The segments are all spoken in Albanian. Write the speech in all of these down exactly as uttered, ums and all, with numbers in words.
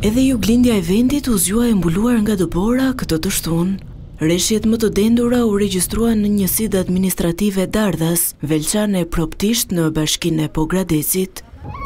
Edhe juglindja e vendit u zgjua e mbuluar nga dëbora këtë të shtunë. Rreshjet më të dendura u regjistruan në njësitë administrative Dardhas, Velçane e Proptisht në bashkinë e Pogradecit.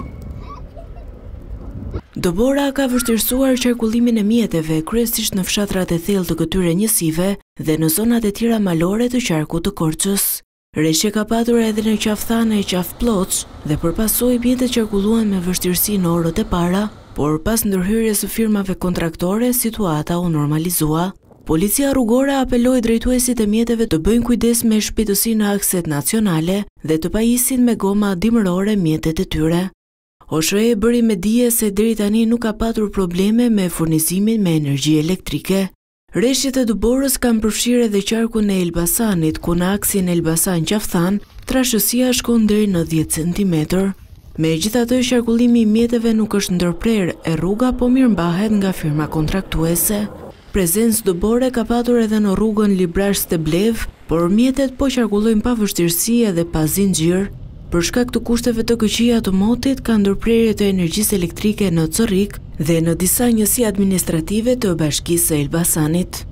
Dëbora ka vështirësuar qarkullimin e mjeteve, kryesisht në fshatrat e thellë të këtyre njësive dhe në zonat e tjera malore të qarkut të Korçës. Rreshje ka patur edhe në Qafthane e Qafploç dhe përpasoj mjetet qarkulluan me vështirësi në orët e para, por pas ndërhyrjes së firmave kontraktore, situata u normalizua. Policia rrugore apeloi drejtuesit e mjeteve të bëjnë kujdes me shpejtësi në akset nacionale dhe të pajisin me goma dimërore mjetet e tyre. O S H E bëri me dije se deri tani nuk ka patur probleme me furnizimin me energji elektrike. Rreshjet e dëborës kanë përfshirë edhe qarkun e Elbasanit, ku në aksin Elbasan-Qafthan trashësia shkon deri në dhjetë centimetër. Megjithatë, qarkullimi i mjeteve nuk është ndërprer e rruga po mirëmbahet nga firma kontraktuese. Prezencë dëbore ka patur edhe në rrugën Librash-Steblev, por mjetet po qarkullojnë pa vështirësi edhe pa zinxhir. Për shkak të kushteve të këqija të motit, ka ndërprerje të energjisë elektrike në Corrik dhe në disa njësi administrative të bashkisë së Elbasanit.